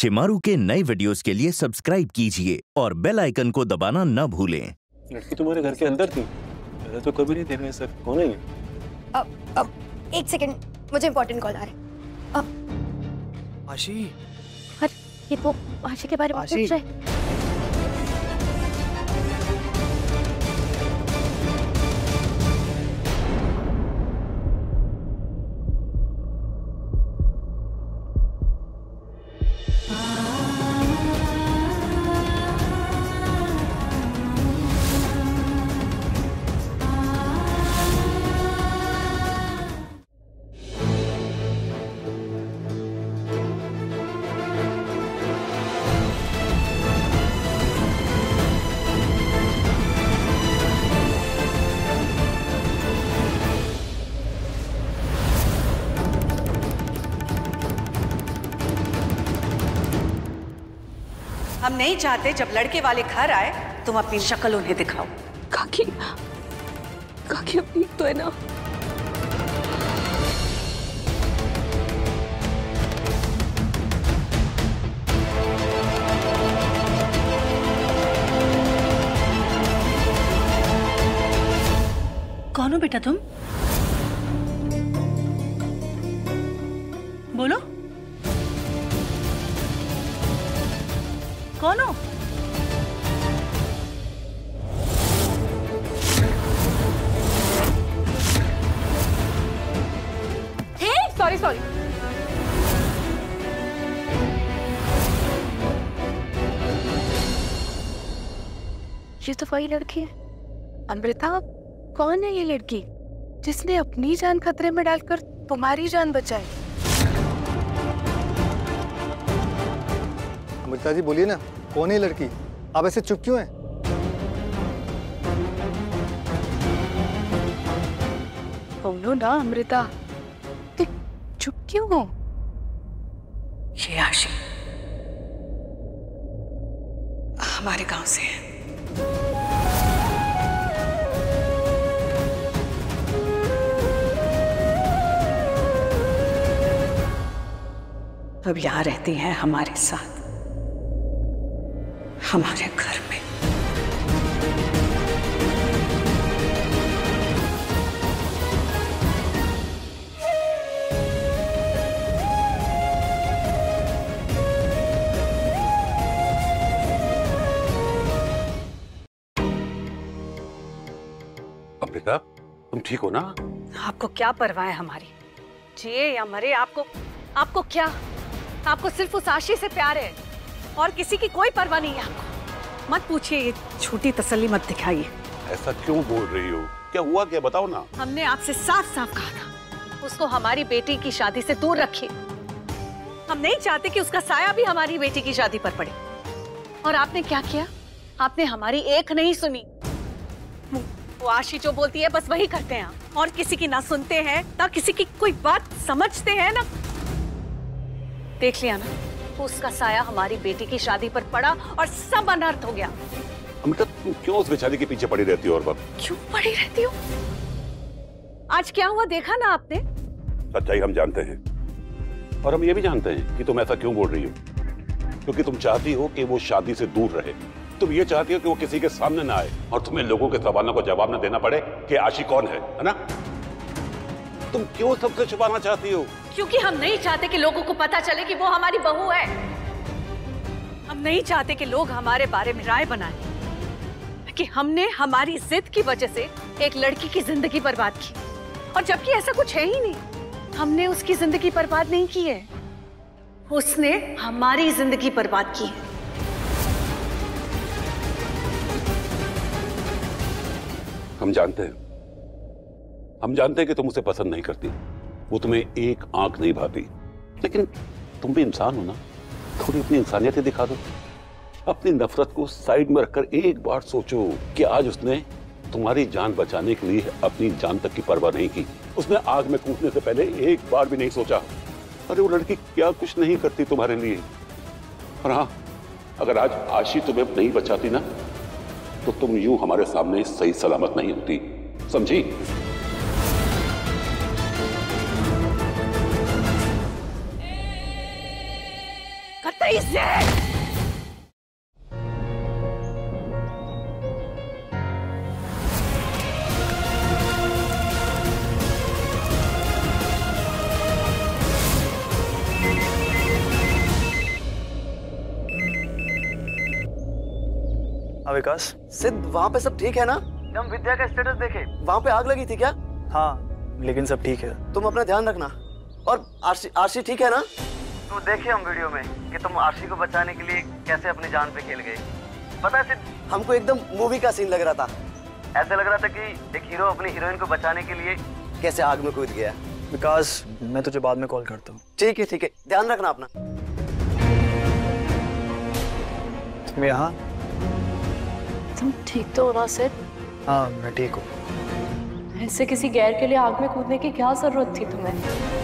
शिमारू के नए वीडियोस के लिए सब्सक्राइब कीजिए और बेल आइकन को दबाना न भूलें। लड़की तुम्हारे घर के अंदर थी, मैंने तो कभी नहीं देखा सर। कौन है ये? अब एक सेकंड, मुझे इंपॉर्टेंट कॉल आ रहा है। आशी, अरे ये तो आशी के बारे में पूछ रहे हैं। हम नहीं चाहते जब लड़के वाले घर आए तुम अपनी शक्ल उन्हें दिखाओ। काकी, काकी अपनी तो है ना। कौन हो बेटा तुम? बोलो, कौन हो? Sorry sorry. ये तो वही लड़की है। अमृता, कौन है ये लड़की जिसने अपनी जान खतरे में डालकर तुम्हारी जान बचाई? अमृता जी बोलिए ना, कौन है लड़की? आप ऐसे चुप क्यों हैं? बोलो ना अमृता, चुप क्यों हो? ये आशी हमारे गांव से है। अब यहाँ रहती हैं हमारे साथ, हमारे घर में। अमृता, तुम ठीक हो ना? आपको क्या परवाह है हमारी? जिए या मरे, आपको क्या? आपको सिर्फ उस आशी से प्यार है और किसी की कोई परवाह नहीं है आपको। मत पूछिए, ये झूठी तसल्ली मत दिखाइए। ऐसा क्यों बोल रही हो? क्या हुआ, क्या बताओ ना। हमने आपसे साफ साफ कहा था उसको हमारी बेटी की शादी से दूर रखिए। हम नहीं चाहते कि उसका साया भी हमारी बेटी की शादी पर पड़े। और आपने क्या किया? आपने हमारी एक नहीं सुनी। वो आशी जो बोलती है बस वही करते हैं आप, और किसी की ना सुनते हैं ना किसी की कोई बात समझते हैं ना। देख लिया ना, उसका साया हमारी बेटी की शादी पर पड़ा और सब अनर्थ हो गया। अमृता, तुम क्यों उस बेचारी के पीछे पड़ी रहती हो? और वक्त क्यों पड़ी रहती हो? आज क्या हुआ देखा ना आपने? सच्चाई हम जानते हैं और हम ये भी जानते हैं कि तुम ऐसा क्यों बोल रही हो, क्योंकि तुम चाहती हो कि वो शादी से दूर रहे। तुम ये चाहती हो कि वो किसी के सामने ना आए और तुम्हें लोगों के सवालों को जवाब न देना पड़े कि आशी कौन है ना? तुम क्यों सबसे छुपाना चाहती हो? क्योंकि हम नहीं चाहते कि लोगों को पता चले कि वो हमारी बहू है। हम नहीं चाहते कि लोग हमारे बारे में राय बनाएं कि हमने हमारी जिद की वजह से एक लड़की की जिंदगी बर्बाद की, और जबकि ऐसा कुछ है ही नहीं। हमने उसकी जिंदगी बर्बाद नहीं की है, उसने हमारी जिंदगी बर्बाद की है। हम जानते हैं कि तुम उसे पसंद नहीं करती, वो तुम्हें एक आंख नहीं भाती, लेकिन तुम भी इंसान हो ना, थोड़ी अपनी इंसानियत ही दिखा दो। अपनी नफरत को साइड में रखकर एक बार सोचो कि आज उसने तुम्हारी जान बचाने के लिए अपनी जान तक की परवाह नहीं की। उसने आग में कूदने से पहले एक बार भी नहीं सोचा अरे वो लड़की क्या कुछ नहीं करती तुम्हारे लिए। और हाँ, अगर आज आशी तुम्हें नहीं बचाती ना, तो तुम यूं हमारे सामने सही सलामत नहीं होती, समझी? करता से। विकास, सिद्ध, वहाँ पे सब ठीक है ना? हम विद्या का स्टेटस देखे, वहाँ पे आग लगी थी क्या? हाँ, लेकिन सब ठीक है। तुम अपना ध्यान रखना। और आशी ठीक है ना? तो देखिए हम वीडियो में कि तुम आशी को बचाने के लिए कैसे अपनी जान पे खेल गए। पता है सिद्ध, हमको एकदम मूवी का सीन लग रहा था। ऐसे लग रहा था कि एक हीरो अपनी हीरोइन को बचाने के लिए कैसे आग में कूद गया। विकास, मैं तुझे बाद में कॉल करता हूँ। ठीक है, ध्यान रखना अपना। मैं यहाँ। तुम ठीक तो हो ना सिद्ध? हाँ, मैं ठीक हूँ। ऐसे किसी गैर के लिए आग में कूदने की क्या जरूरत थी तुम्हें?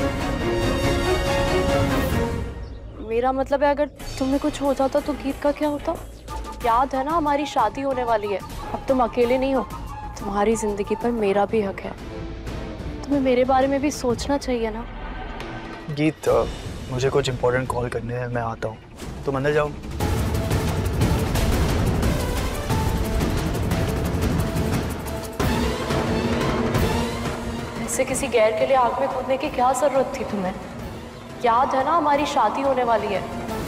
मेरा मतलब है, अगर तुम्हें कुछ हो जाता तो गीत का क्या होता? याद है ना, हमारी शादी होने वाली है। अब तुम अकेले नहीं हो, तुम्हारी जिंदगी पर मेरा भी हक है। तुम्हें मेरे बारे में भी सोचना चाहिए ना। गीत, मुझे कुछ इम्पोर्टेंट कॉल करने हैं, मैं आता हूँ। तुम अंदर जाओ। ऐसे किसी गैर के लिए आग में कूदने की क्या जरूरत थी तुम्हें? याद है ना, हमारी शादी होने वाली है।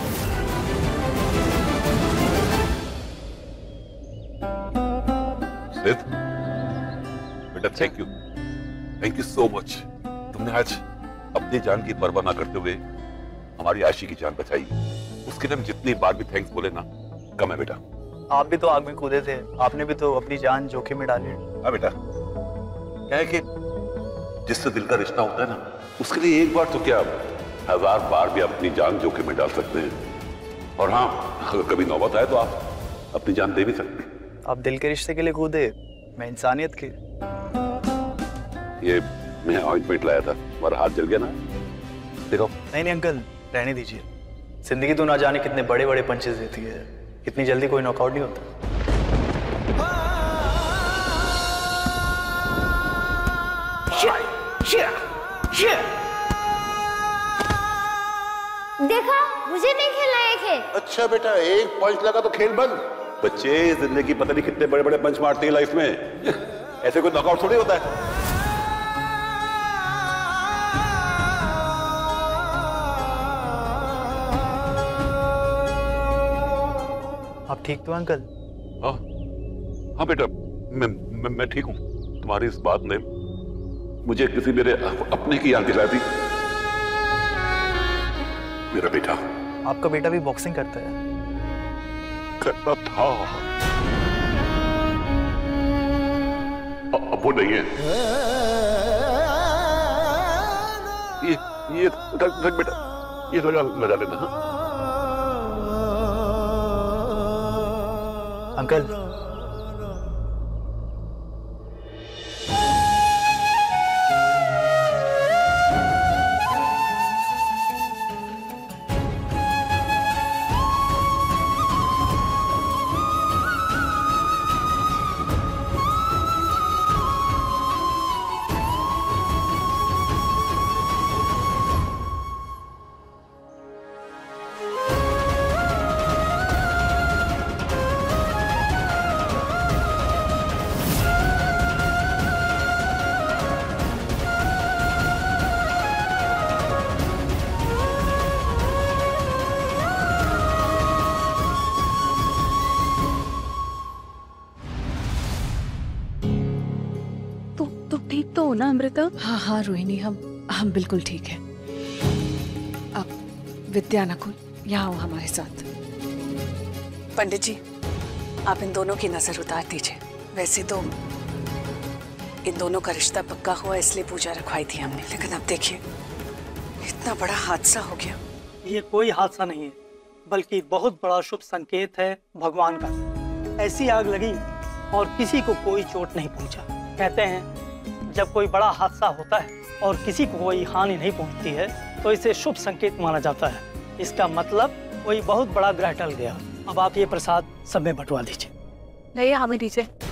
सिद्ध, बेटा थैंक यू सो मच। तुमने आज अपनी जान की परवाह ना करते हुए हमारी आशी की जान बचाई। उसके लिए हम जितनी बार भी थैंक्स बोले ना कम है बेटा। आप भी तो आग में कूदे थे, आपने भी तो अपनी जान जोखिम में डाली। हाँ बेटा, क्या है कि जिससे दिल का रिश्ता होता है ना, उसके लिए एक बार तो क्या 1000 बार भी अपनी जान जोखिम में डाल सकते हैं। और हाँ, अगर कभी नौबत आए तो आप अपनी जान दे भी सकते हैं। आप दिल के रिश्ते के लिए कूदे, मैं इंसानियत के। ये मैं ऑइंटमेंट लाया था, तुम्हारा हाथ जल गया ना, देखो। नहीं अंकल, रहने दीजिए। जिंदगी तो ना जाने कितने बड़े बड़े पंचेस देती है, इतनी जल्दी कोई नॉकआउट नहीं होता। देखा, मुझे नहीं खेलना है खेल। अच्छा बेटा, एक पंच लगा तो खेल बंद। बच्चे, जिंदगी पता नहीं कितने बड़े बड़े पंच मारते हैं लाइफ में। ऐसे कोई नॉकआउट थोड़ी होता है। आप ठीक तो अंकल? हाँ बेटा, मैं ठीक हूँ। तुम्हारी इस बात ने मुझे किसी मेरे अपने की याद दिला दी। मेरा बेटा। आपका बेटा भी बॉक्सिंग करता है? करता था, अब वो नहीं है। ये रख बेटा, ये लगा लेना। हाँ? अंकल, ठीक तो हो ना अमृता? हाँ रोहिणी, हम बिल्कुल ठीक है। अब विद्या नकुल यहाँ आओ हमारे साथ। पंडित जी, आप इन दोनों की नजर उतार दीजिए। वैसे तो इन दोनों का रिश्ता पक्का हुआ, इसलिए पूजा रखवाई थी हमने, लेकिन अब देखिए इतना बड़ा हादसा हो गया। ये कोई हादसा नहीं है, बल्कि बहुत बड़ा शुभ संकेत है भगवान का। ऐसी आग लगी और किसी को कोई चोट नहीं पहुंचा। कहते हैं जब कोई बड़ा हादसा होता है और किसी को कोई हानि नहीं पहुंचती है तो इसे शुभ संकेत माना जाता है। इसका मतलब कोई बहुत बड़ा ग्रह टल गया। अब आप ये प्रसाद सब में बंटवा दीजिए। नहीं, हमें दीजिए।